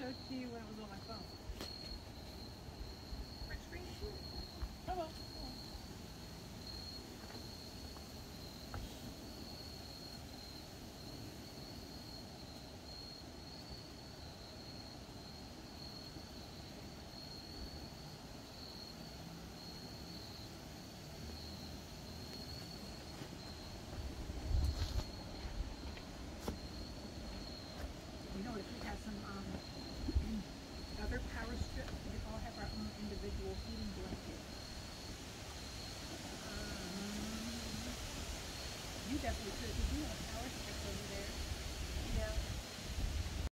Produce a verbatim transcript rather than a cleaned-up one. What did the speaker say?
show it to you when it was on my phone. Print screen? Oh well. You know, if we had some um, other power strips, we all have our own individual heating blanket. Um, you definitely could, because you have